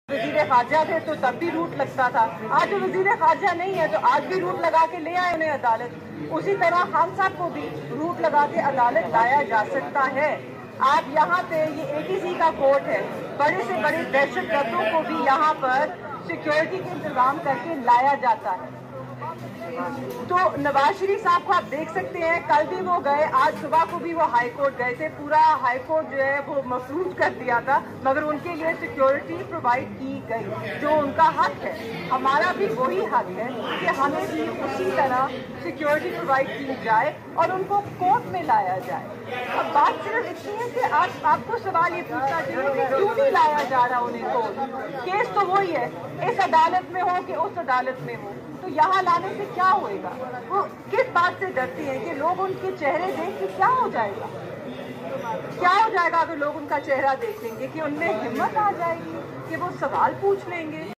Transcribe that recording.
वजीर खारजा थे तो तब भी रूट लगता था। आज जो वजीर खारजा नहीं है तो आज भी रूट लगा के ले आए उन्हें अदालत। उसी तरह खान साहब को भी रूट लगा के अदालत लाया जा सकता है। आप यहाँ पे ये ATC का कोर्ट है, बड़े से बड़े दहशत गर्दों को भी यहाँ पर सिक्योरिटी के इंतजाम करके लाया जाता है। तो नवाज शरीफ साहब को आप देख सकते हैं, कल भी वो गए, आज सुबह को भी वो हाई कोर्ट गए थे। पूरा हाई कोर्ट जो है वो मफरूज कर दिया था, मगर उनके लिए सिक्योरिटी प्रोवाइड की गई जो उनका हक है। हमारा भी वही हक है कि हमें भी उसी तरह सिक्योरिटी प्रोवाइड की जाए और उनको कोर्ट में लाया जाए। अब बात सिर्फ इतनी है कि आपको सवाल ये पूछना चाहिए कि क्यों नहीं लाया जा रहा उन्हें कोर्ट। केस तो वही है, इस अदालत में हो कि उस अदालत में हो, तो यहाँ लाने से क्या होएगा? वो किस बात से डरते हैं कि लोग उनके चेहरे देख के क्या हो जाएगा? क्या हो जाएगा अगर लोग उनका चेहरा देखेंगे? कि उनमें हिम्मत आ जाएगी कि वो सवाल पूछ लेंगे।